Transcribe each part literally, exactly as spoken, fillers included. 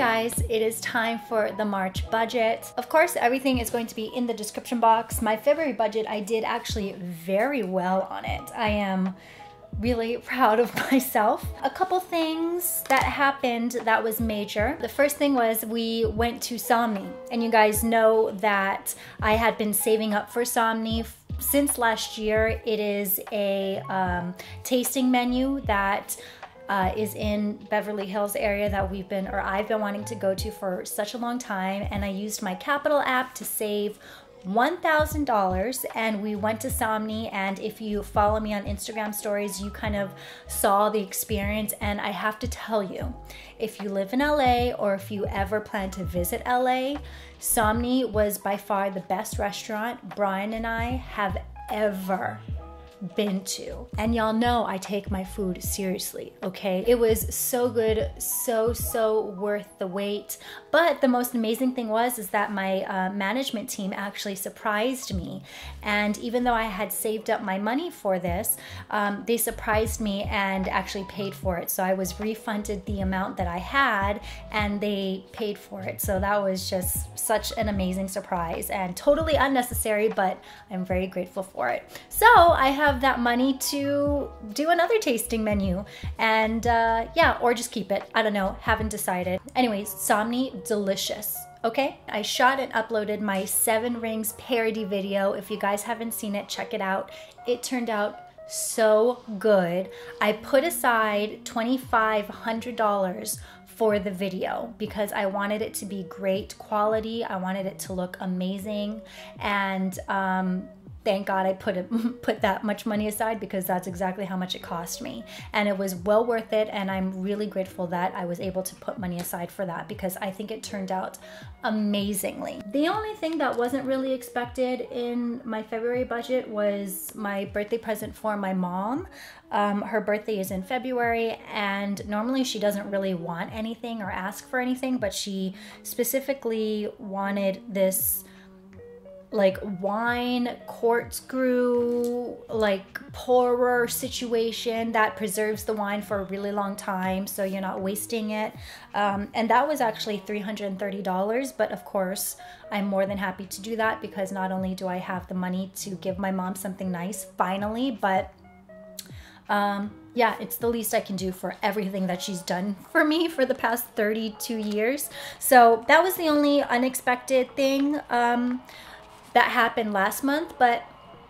guys, it is time for the March budget. Of course, everything is going to be in the description box. My February budget, I did actually very well on it. I am really proud of myself. A couple things that happened that was major. The first thing was we went to Somni, and you guys know that I had been saving up for Somni since last year. It is a um, tasting menu that Uh, is in Beverly Hills area that we've been, or I've been wanting to go to for such a long time, and I used my Qapital app to save one thousand dollars, and we went to Somni. And if you follow me on Instagram stories, you kind of saw the experience. And I have to tell you, if you live in L A or if you ever plan to visit L A, Somni was by far the best restaurant Brian and I have ever been to. And y'all know I take my food seriously, okay? It was so good, so, so worth the wait. But the most amazing thing was is that my uh, management team actually surprised me. And even though I had saved up my money for this, um, they surprised me and actually paid for it. So I was refunded the amount that I had, and they paid for it. So that was just such an amazing surprise and totally unnecessary, but I'm very grateful for it. So I have that money to do another tasting menu, and uh, yeah, or just keep it. I don't know, haven't decided. Anyways, Somni, delicious. Okay, I shot and uploaded my Seven Rings parody video. If you guys haven't seen it, check it out. It turned out so good. I put aside twenty-five hundred dollars for the video because I wanted it to be great quality. I wanted it to look amazing, and um, thank God I put it, put that much money aside, because that's exactly how much it cost me. And it was well worth it, and I'm really grateful that I was able to put money aside for that, because I think it turned out amazingly. The only thing that wasn't really expected in my February budget was my birthday present for my mom. Um, her birthday is in February, and normally she doesn't really want anything or ask for anything, but she specifically wanted this like wine corkscrew, like pourer situation that preserves the wine for a really long time, so you're not wasting it. Um, and that was actually three hundred thirty dollars, but of course, I'm more than happy to do that, because not only do I have the money to give my mom something nice, finally, but um, yeah, it's the least I can do for everything that she's done for me for the past thirty-two years. So that was the only unexpected thing um, that happened last month, but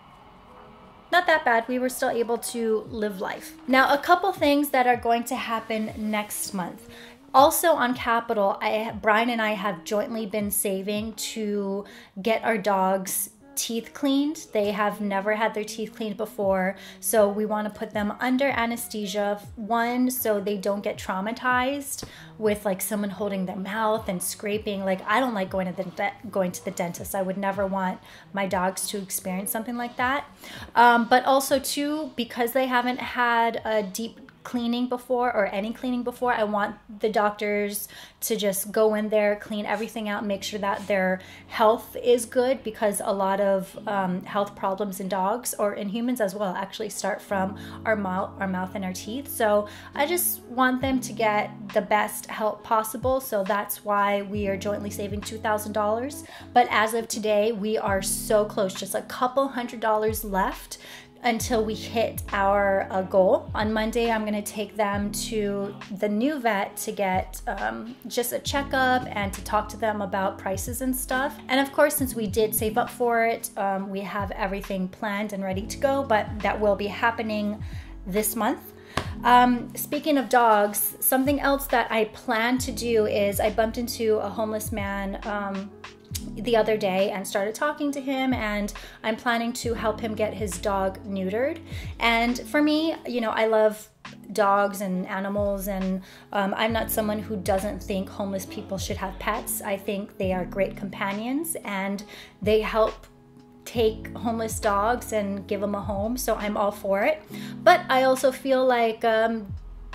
not that bad. We were still able to live life. Now, a couple things that are going to happen next month. Also on Qapital, I, Brian and I have jointly been saving to get our dogs teeth cleaned. They have never had their teeth cleaned before, so we want to put them under anesthesia. One, so they don't get traumatized with like someone holding their mouth and scraping. Like, I don't like going to the going to the dentist. I would never want my dogs to experience something like that. Um, but also two, because they haven't had a deep cleaning before, or any cleaning before, I want the doctors to just go in there, clean everything out, make sure that their health is good, because a lot of um, health problems in dogs, or in humans as well, actually start from our mouth, our mouth and our teeth. So I just want them to get the best help possible. So that's why we are jointly saving two thousand dollars. But as of today, we are so close, just a couple hundred dollars left until we hit our uh, goal. On Monday, I'm gonna take them to the new vet to get um, just a checkup and to talk to them about prices and stuff. And of course, since we did save up for it, um, we have everything planned and ready to go, but that will be happening this month. Um, speaking of dogs, something else that I plan to do is I bumped into a homeless man um, the other day and started talking to him, and I'm planning to help him get his dog neutered. And for me, you know, I love dogs and animals, and um, I'm not someone who doesn't think homeless people should have pets. I think they are great companions, and they help take homeless dogs and give them a home, so I'm all for it. But I also feel like um,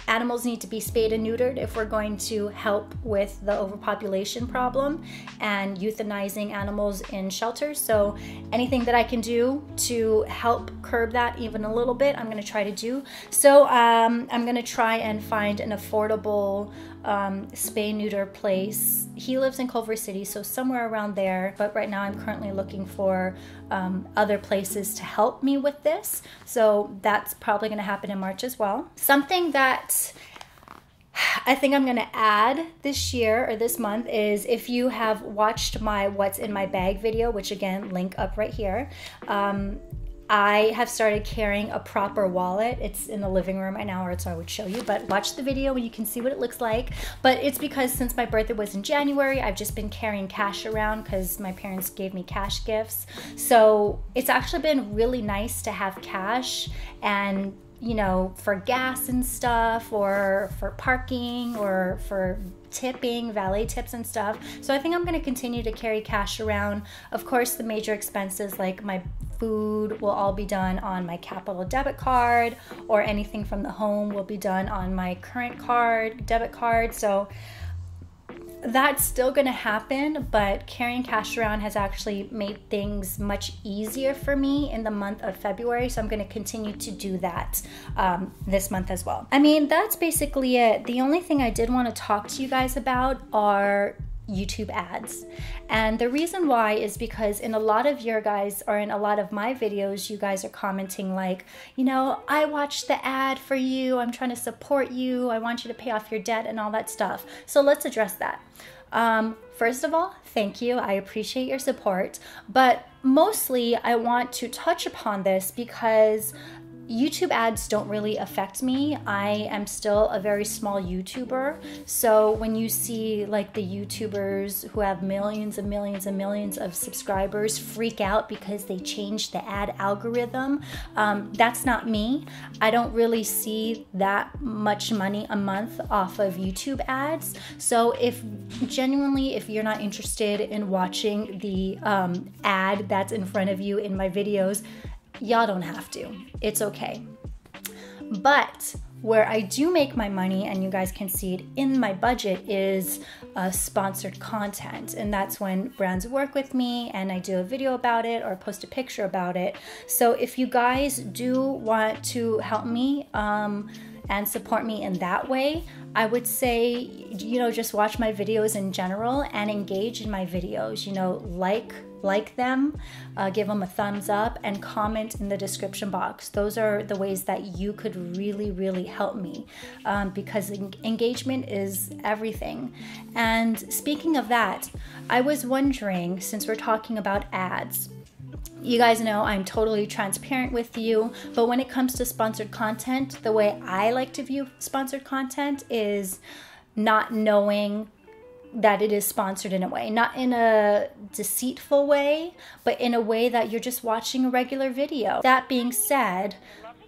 Animals need to be spayed and neutered if we're going to help with the overpopulation problem and euthanizing animals in shelters. So anything that I can do to help curb that even a little bit, I'm going to try to do. So um, I'm going to try and find an affordable um, spay neuter place. He lives in Culver City, so somewhere around there. But right now I'm currently looking for um, other places to help me with this. So that's probably going to happen in March as well. Something that I think I'm going to add this year or this month is, if you have watched my What's in My Bag video, which again, link up right here, um, I have started carrying a proper wallet. It's in the living room right now, or so I would show you, but watch the video and you can see what it looks like. But it's because since my birthday was in January, I've just been carrying cash around because my parents gave me cash gifts. So it's actually been really nice to have cash, and you know, for gas and stuff, or for parking, or for tipping, valet tips and stuff. So I think I'm going to continue to carry cash around. Of course, the major expenses like my food will all be done on my Qapital debit card, or anything from the home will be done on my current card, debit card. So that's still going to happen, but carrying cash around has actually made things much easier for me in the month of February. So I'm going to continue to do that um, this month as well. I mean, that's basically it. The only thing I did want to talk to you guys about are YouTube ads. And the reason why is because in a lot of your guys, or in a lot of my videos, you guys are commenting like, you know, I watched the ad for you, I'm trying to support you, I want you to pay off your debt and all that stuff. So let's address that. Um, first of all, thank you. I appreciate your support, but mostly I want to touch upon this because YouTube ads don't really affect me. I am still a very small YouTuber. So when you see like the YouTubers who have millions and millions and millions of subscribers freak out because they changed the ad algorithm, um, that's not me. I don't really see that much money a month off of YouTube ads. So if genuinely, if you're not interested in watching the um, ad that's in front of you in my videos, y'all don't have to. It's okay. But where I do make my money, and you guys can see it in my budget, is uh, sponsored content. And that's when brands work with me and I do a video about it or post a picture about it. So if you guys do want to help me um, and support me in that way, I would say, you know, just watch my videos in general and engage in my videos. You know, like like them, uh, give them a thumbs up, and comment in the description box. Those are the ways that you could really, really help me, um, because en engagement is everything. And speaking of that, I was wondering, since we're talking about ads, you guys know I'm totally transparent with you, but when it comes to sponsored content, the way I like to view sponsored content is not knowing that it is sponsored in a way, not in a deceitful way, but in a way that you're just watching a regular video. That being said,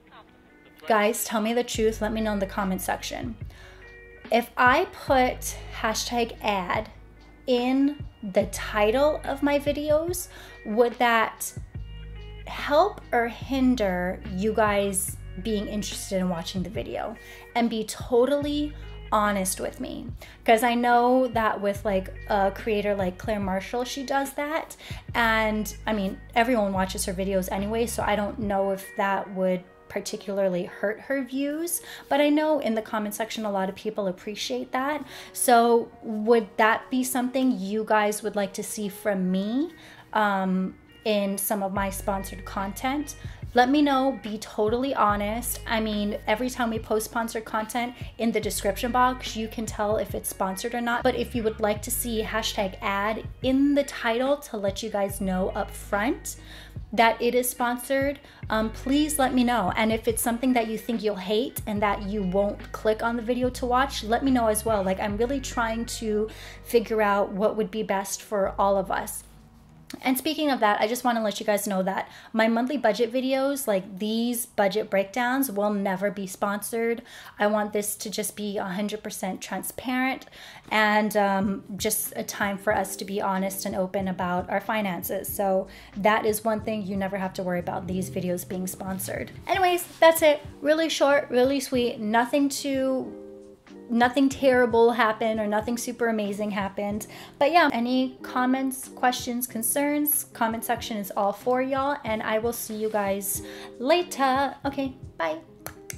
guys, tell me the truth. Let me know in the comment section. If I put hashtag ad in the title of my videos, would that help or hinder you guys being interested in watching the video? And be totally honest with me, because I know that with like a creator like Claire Marshall, she does that, and I mean everyone watches her videos anyway, so I don't know if that would particularly hurt her views, but I know in the comment section a lot of people appreciate that. So would that be something you guys would like to see from me um, in some of my sponsored content? Let me know. Be totally honest. I mean, every time we post sponsored content, in the description box, you can tell if it's sponsored or not. But if you would like to see hashtag ad in the title to let you guys know up front that it is sponsored, um, please let me know. And if it's something that you think you'll hate and that you won't click on the video to watch, let me know as well. Like, I'm really trying to figure out what would be best for all of us. And speaking of that, I just want to let you guys know that my monthly budget videos, like these budget breakdowns, will never be sponsored. I want this to just be one hundred percent transparent and um, just a time for us to be honest and open about our finances. So that is one thing you never have to worry about, these videos being sponsored. Anyways, that's it. Really short, really sweet, nothing too nothing terrible happened or nothing super amazing happened. But yeah, any comments, questions, concerns, comment section is all for y'all, and I will see you guys later. Okay, bye.